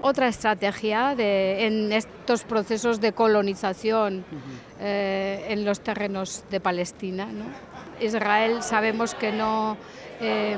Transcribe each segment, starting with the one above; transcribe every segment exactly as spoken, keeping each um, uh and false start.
otra estrategia de, en estos procesos de colonización eh, en los terrenos de Palestina, ¿no? Israel sabemos que no... Eh,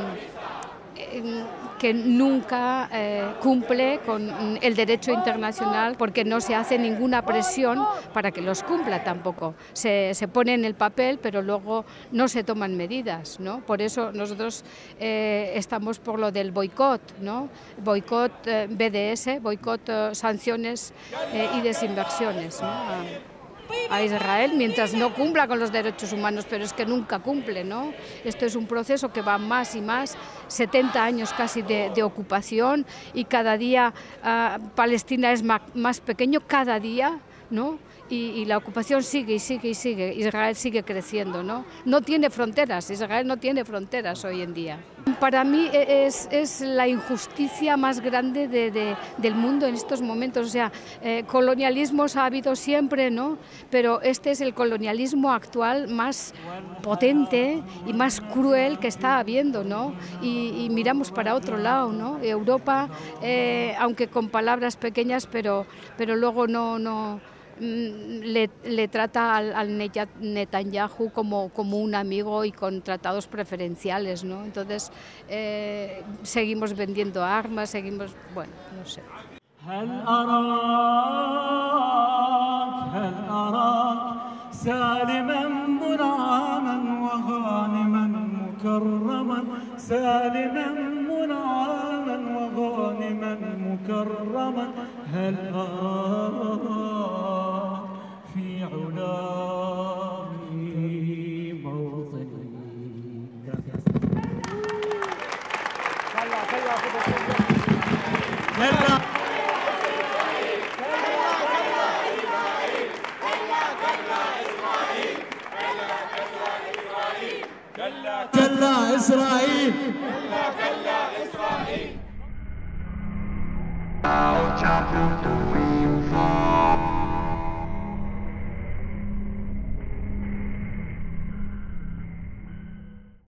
que nunca eh, cumple con el derecho internacional porque no se hace ninguna presión para que los cumpla tampoco. Se, se pone en el papel, pero luego no se toman medidas, ¿no? Por eso nosotros eh, estamos por lo del boicot, ¿no? Boicot eh, B D S, boicot eh, sanciones eh, y desinversiones, ¿no? A, a Israel mientras no cumpla con los derechos humanos, pero es que nunca cumple, ¿no? Esto es un proceso que va más y más, setenta años casi de, de ocupación y cada día uh, Palestina es más, más pequeño, cada día, ¿no? Y, y la ocupación sigue y sigue y sigue, Israel sigue creciendo, ¿no? No tiene fronteras, Israel no tiene fronteras hoy en día. Para mí es, es la injusticia más grande de, de, del mundo en estos momentos, o sea, eh, colonialismos ha habido siempre, ¿no? Pero este es el colonialismo actual más potente y más cruel que está habiendo, ¿no? Y, y miramos para otro lado, ¿no? Europa, eh, aunque con palabras pequeñas, pero, pero luego no... no Le, le trata al, al Netanyahu como, como un amigo y con tratados preferenciales, ¿no? Entonces eh, seguimos vendiendo armas, seguimos, bueno, no sé. كلا إسرائيل كلا إسرائيل